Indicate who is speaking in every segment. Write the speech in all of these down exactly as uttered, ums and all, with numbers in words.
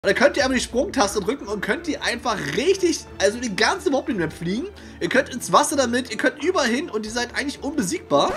Speaker 1: Und dann könnt ihr einfach die Sprungtaste drücken und könnt ihr einfach richtig, also die ganze Wobbly-Map fliegen. Ihr könnt ins Wasser damit, ihr könnt überall hin und ihr seid eigentlich unbesiegbar.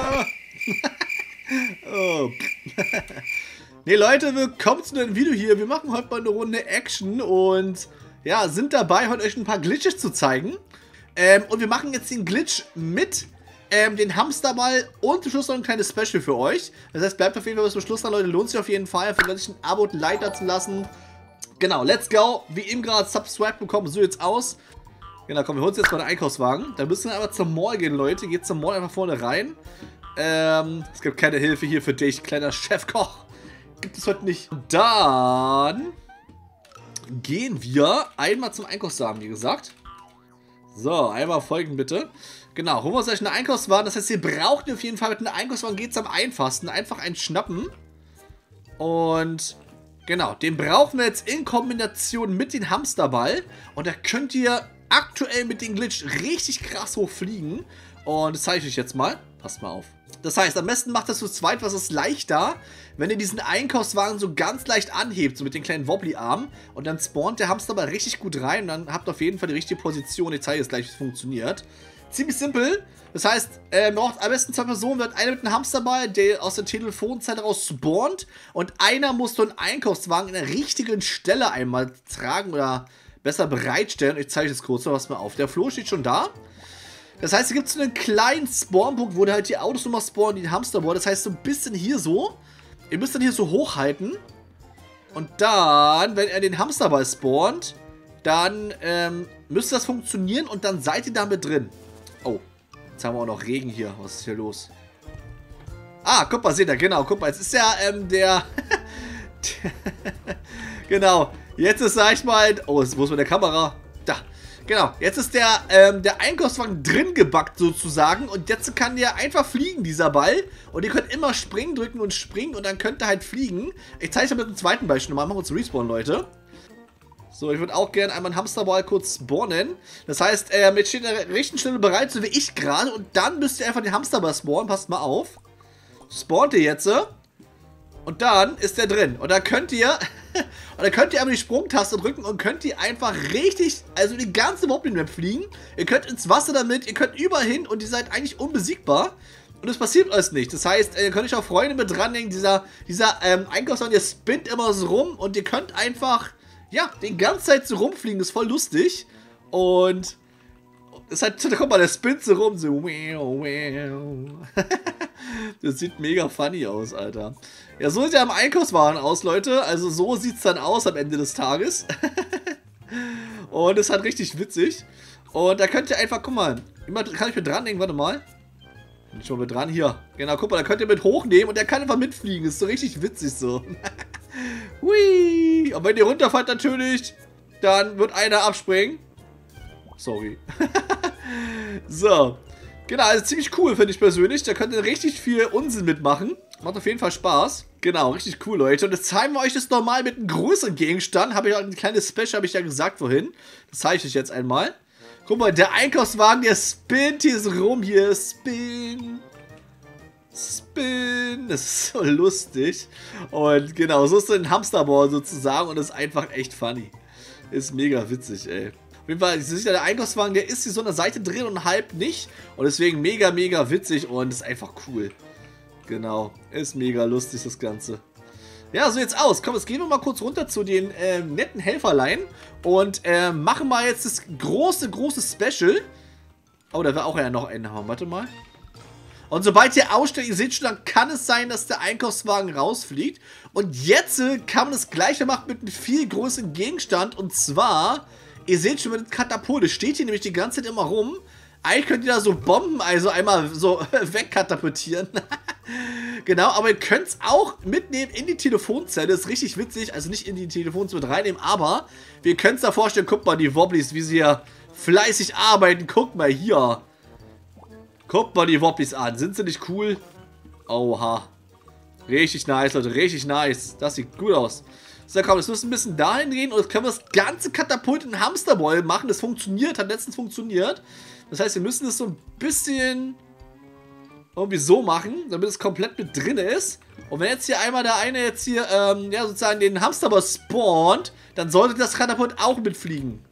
Speaker 1: Oh. Ne Leute, willkommen zu einem Video hier. Wir machen heute mal eine Runde Action und ja, sind dabei, heute euch ein paar Glitches zu zeigen. Ähm, und wir machen jetzt den Glitch mit ähm, den Hamsterball und zum Schluss noch ein kleines Special für euch. Das heißt, bleibt auf jeden Fall bis zum Schluss dran, Leute. Lohnt sich auf jeden Fall, vergesst nicht ein Abo und ein Like da zu lassen. Genau, let's go. Wie eben gerade Subscribe bekommen, so jetzt aus. Genau, komm, wir holen uns jetzt mal den Einkaufswagen. Dann müssen wir aber zum Mall gehen, Leute. Geht zum Mall einfach vorne rein. Ähm, es gibt keine Hilfe hier für dich, kleiner Chefkoch. Gibt es heute nicht. Und dann gehen wir einmal zum Einkaufswagen, wie gesagt. So, einmal folgen bitte. Genau, holen wir uns gleich einen Einkaufswagen. Das heißt, ihr braucht auf jeden Fall mit einem Einkaufswagen, geht es am einfachsten. Einfach einen schnappen. Und genau, den brauchen wir jetzt in Kombination mit dem Hamsterball. Und da könnt ihr aktuell mit dem Glitch richtig krass hochfliegen. Und das zeige ich euch jetzt mal. Passt mal auf. Das heißt, am besten macht das zu zweit, was ist leichter, wenn ihr diesen Einkaufswagen so ganz leicht anhebt, so mit den kleinen Wobbly-Armen. Und dann spawnt der Hamsterball richtig gut rein. Und dann habt ihr auf jeden Fall die richtige Position. Ich zeige jetzt gleich, wie es funktioniert. Ziemlich simpel. Das heißt, äh, braucht am besten zwei Personen, wird einer mit einem Hamsterball, der aus der Telefonzelle raus spawnt. Und einer muss so einen Einkaufswagen in der richtigen Stelle einmal tragen oder besser bereitstellen. Ich zeige das kurz, was mal auf. Der Floh steht schon da. Das heißt, hier gibt es so einen kleinen Spawnpunkt, wo da halt die Autos nochmal spawnen, die Hamsterball. Das heißt, so ein bisschen hier so. Ihr müsst dann hier so hochhalten. Und dann, wenn er den Hamsterball spawnt, dann ähm, müsste das funktionieren und dann seid ihr damit drin. Oh, jetzt haben wir auch noch Regen hier. Was ist hier los? Ah, guck mal, seht ihr, genau, guck mal, jetzt ist ja ähm, der... genau, jetzt ist, sag ich mal... Oh, jetzt muss mit der Kamera... Da. Genau, jetzt ist der, ähm, der Einkaufswagen drin gebackt sozusagen und jetzt kann der einfach fliegen, dieser Ball. Und ihr könnt immer springen drücken und springen und dann könnt ihr halt fliegen. Ich zeige euch mit dem zweiten Beispiel nochmal, machen wir uns Respawn, Leute. So, ich würde auch gerne einmal einen Hamsterball kurz spawnen. Das heißt, ähm, jetzt steht in der rechten Stelle bereit, so wie ich gerade. Und dann müsst ihr einfach den Hamsterball spawnen, passt mal auf. Spawnt ihr jetzt. Und dann ist der drin. Und da könnt ihr... Und dann könnt ihr aber die Sprungtaste drücken und könnt ihr einfach richtig, also die ganze Wobbly-Map fliegen. Ihr könnt ins Wasser damit, ihr könnt überall hin und ihr seid eigentlich unbesiegbar. Und es passiert euch nicht. Das heißt, ihr könnt euch auch Freunde mit dranhängen. Dieser, dieser ähm, Einkaufswagen, der spinnt immer so rum und ihr könnt einfach, ja, die ganze Zeit so rumfliegen. Das ist voll lustig. Und es hat, da kommt mal der spinnt so rum, so das sieht mega funny aus, Alter. Ja, so sieht er am Einkaufswagen aus, Leute. Also so sieht es dann aus am Ende des Tages. Und es hat richtig witzig. Und da könnt ihr einfach, guck mal, kann ich mit dran denken, warte mal. Bin ich schon mit dran, hier. Genau, guck mal, da könnt ihr mit hochnehmen und der kann einfach mitfliegen. Ist so richtig witzig so. Hui. Und wenn ihr runterfallt natürlich, dann wird einer abspringen. Sorry. So. Genau, also ziemlich cool, finde ich persönlich. Da könnt ihr richtig viel Unsinn mitmachen. Macht auf jeden Fall Spaß. Genau, richtig cool, Leute. Und jetzt zeigen wir euch das nochmal mit einem größeren Gegenstand. Habe ich auch ein kleines Special, habe ich ja gesagt vorhin. Das zeige ich euch jetzt einmal. Guck mal, der Einkaufswagen, der spinnt hier so rum. Hier, spin. Spin. Das ist so lustig. Und genau, so ist so ein Hamsterball sozusagen. Und das ist einfach echt funny. Ist mega witzig, ey. Auf jeden Fall, das ist ja der Einkaufswagen, der ist hier so an der Seite drin und halb nicht. Und deswegen mega, mega witzig und ist einfach cool. Genau, ist mega lustig das Ganze. Ja, so jetzt aus. Komm, jetzt gehen wir mal kurz runter zu den äh, netten Helferlein. Und äh, machen mal jetzt das große, große Special. Oh, da wäre auch ja noch einer. Warte mal. Und sobald ihr ausstellt, ihr seht schon, dann kann es sein, dass der Einkaufswagen rausfliegt. Und jetzt äh, kann man das gleiche machen mit einem viel größeren Gegenstand. Und zwar... Ihr seht schon mit dem Katapult, es steht hier nämlich die ganze Zeit immer rum. Eigentlich könnt ihr da so Bomben, also einmal so wegkatapultieren. Genau, aber ihr könnt es auch mitnehmen in die Telefonzelle. Ist richtig witzig, also nicht in die Telefonzelle mit reinnehmen, aber wir können es da vorstellen, guckt mal, die Wobblies, wie sie hier fleißig arbeiten. Guckt mal hier. Guckt mal die Wobblies an, sind sie nicht cool? Oha. Richtig nice, Leute, richtig nice. Das sieht gut aus. So, komm, jetzt müssen wir ein bisschen dahin gehen und jetzt können wir das ganze Katapult in Hamsterball machen. Das funktioniert, hat letztens funktioniert. Das heißt, wir müssen das so ein bisschen irgendwie so machen, damit es komplett mit drin ist. Und wenn jetzt hier einmal der eine jetzt hier, ähm, ja, sozusagen den Hamsterball spawnt, dann sollte das Katapult auch mitfliegen.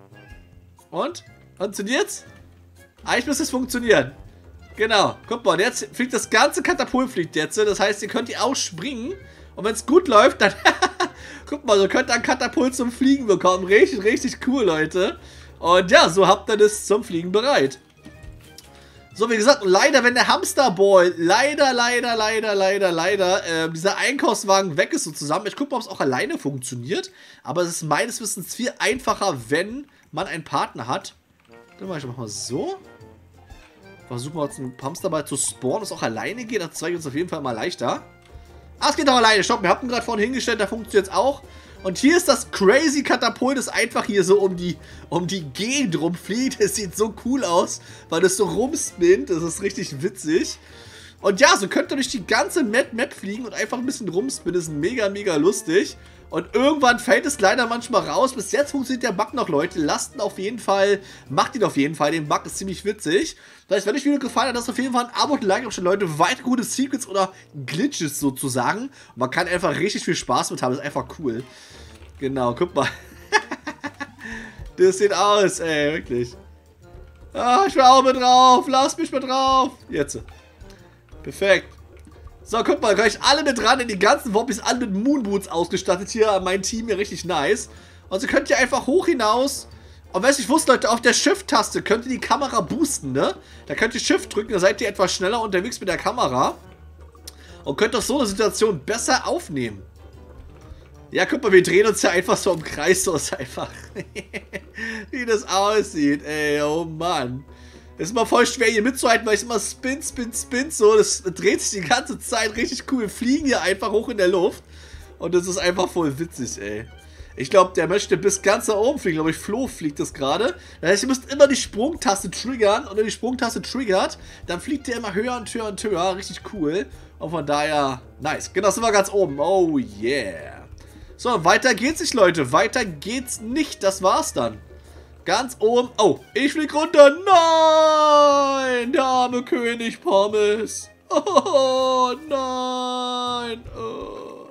Speaker 1: Und? Funktioniert's? Eigentlich müsste es funktionieren. Genau. Guck mal, jetzt fliegt das ganze Katapult fliegt jetzt. Das heißt, ihr könnt hier auch springen. Und wenn es gut läuft, dann... Guck mal, so könnt ihr ein Katapult zum Fliegen bekommen. Richtig, richtig cool, Leute. Und ja, so habt ihr das zum Fliegen bereit. So, wie gesagt, leider, wenn der Hamsterball, leider, leider, leider, leider, leider, äh, dieser Einkaufswagen weg ist so zusammen. Ich gucke mal, ob es auch alleine funktioniert. Aber es ist meines Wissens viel einfacher, wenn man einen Partner hat. Dann mache ich mal so. Versuchen wir jetzt einen Hamsterball zu spawnen, das auch alleine geht. Das zeigt uns auf jeden Fall mal leichter. Ah, es geht auch alleine. Stopp, wir haben ihn gerade vorhin hingestellt, da funktioniert es auch. Und hier ist das crazy Katapult, das einfach hier so um die, um die Gegend rumfliegt. Es sieht so cool aus, weil das so rumspinnt. Das ist richtig witzig. Und ja, so könnt ihr durch die ganze Map, Map fliegen und einfach ein bisschen rumspinnen. Das ist mega, mega lustig. Und irgendwann fällt es leider manchmal raus. Bis jetzt funktioniert der Bug noch, Leute. Lasst ihn auf jeden Fall, macht ihn auf jeden Fall. Den Bug ist ziemlich witzig. Das heißt, wenn euch das Video gefallen hat, lasst auf jeden Fall ein Abo und ein Like auf, Leute. Weitere gute Secrets oder Glitches sozusagen. Und man kann einfach richtig viel Spaß mit haben. Das ist einfach cool. Genau, guck mal. Das sieht aus, ey, wirklich. Ah, ich will auch mit drauf. Lasst mich mit drauf. Jetzt. Perfekt. So, guck mal, gleich alle mit dran, in die ganzen Wobbys, alle mit Moonboots ausgestattet. Hier, mein Team hier richtig nice. Und so könnt ihr einfach hoch hinaus. Und wenn ihr nicht wusst, Leute, auf der Shift-Taste könnt ihr die Kamera boosten, ne? Da könnt ihr Shift drücken, da seid ihr etwas schneller unterwegs mit der Kamera. Und könnt auch so eine Situation besser aufnehmen. Ja, guck mal, wir drehen uns ja einfach so im Kreis, so ist einfach. Wie das aussieht, ey, oh Mann. Das ist immer voll schwer hier mitzuhalten, weil ich immer spin, spin, spin, so. Das dreht sich die ganze Zeit richtig cool. Wir fliegen hier einfach hoch in der Luft. Und das ist einfach voll witzig, ey. Ich glaube, der möchte bis ganz nach oben fliegen. Glaube ich, Flo fliegt das gerade. Das heißt, ihr müsst immer die Sprungtaste triggern. Und wenn die Sprungtaste triggert, dann fliegt der immer höher und höher und höher. Richtig cool. Und von daher, nice. Genau, sind wir ganz oben. Oh yeah. So, weiter geht's nicht, Leute. Weiter geht's nicht. Das war's dann. Ganz oben. Oh, ich flieg runter. Nein, der arme König Pommes. Oh, nein. Oh.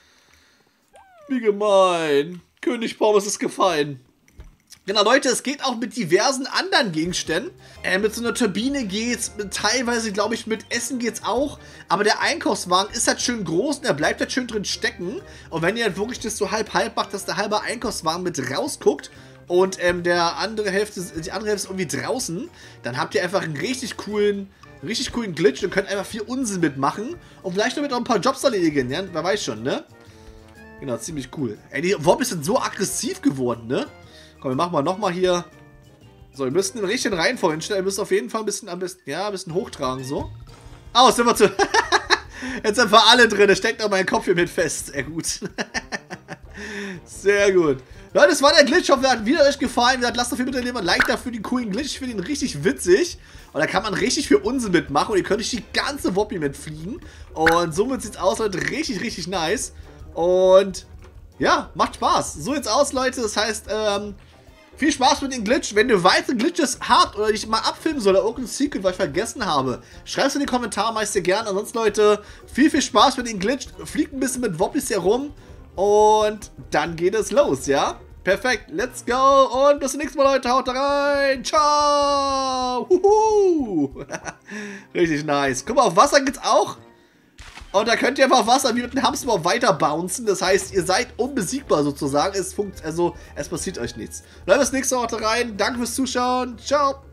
Speaker 1: Wie gemein. König Pommes ist gefallen. Genau, Leute, es geht auch mit diversen anderen Gegenständen. Äh, mit so einer Turbine geht's, mit, teilweise, glaube ich, mit Essen geht's auch. Aber der Einkaufswagen ist halt schön groß und er bleibt halt schön drin stecken. Und wenn ihr halt wirklich das so halb-halb macht, dass der halbe Einkaufswagen mit rausguckt und ähm, der andere Hälfte, die andere Hälfte ist irgendwie draußen, dann habt ihr einfach einen richtig coolen, richtig coolen Glitch und könnt einfach viel Unsinn mitmachen. Und vielleicht damit auch ein paar Jobs erledigen, ja? Wer weiß schon, ne? Genau, ziemlich cool. Ey, die Wobbys sind so aggressiv geworden, ne? Komm, wir machen mal nochmal hier. So, wir müssen den richtigen Reihenfolge hinstellen. Wir müssen auf jeden Fall ein bisschen, am besten, ja, ein bisschen hochtragen, so. Oh, sind wir zu... Jetzt sind wir alle drin. Es steckt noch mein Kopf hier mit fest. Sehr gut. Sehr gut. Leute, das war der Glitch. Ich hoffe, hat wieder euch gefallen. Wie gesagt, lasst auf jeden Fall ein Like da für den coolen Glitch. Ich finde ihn richtig witzig. Und da kann man richtig viel Unsinn mitmachen. Und ihr könnt euch die ganze Wobby mitfliegen. Und somit sieht es aus, Leute. Richtig, richtig nice. Und... ja, macht Spaß. So sieht's aus, Leute. Das heißt, ähm, viel Spaß mit dem Glitch. Wenn ihr weitere Glitches habt oder ich mal abfilmen soll oder irgendein Secret, was ich vergessen habe, schreibt es in die Kommentare, meist ihr gerne. Ansonsten, Leute, viel, viel Spaß mit dem Glitch. Fliegt ein bisschen mit Wobbys herum und dann geht es los, ja? Perfekt, let's go und bis zum nächsten Mal, Leute. Haut rein. Ciao. Huhu. Richtig nice. Guck mal, auf Wasser geht's auch. Und da könnt ihr einfach auf Wasser wie mit dem Hamster weiter bouncen. Das heißt, ihr seid unbesiegbar sozusagen. Es funkt, also, es passiert euch nichts. Leute, bis nächste Woche rein. Danke fürs Zuschauen. Ciao.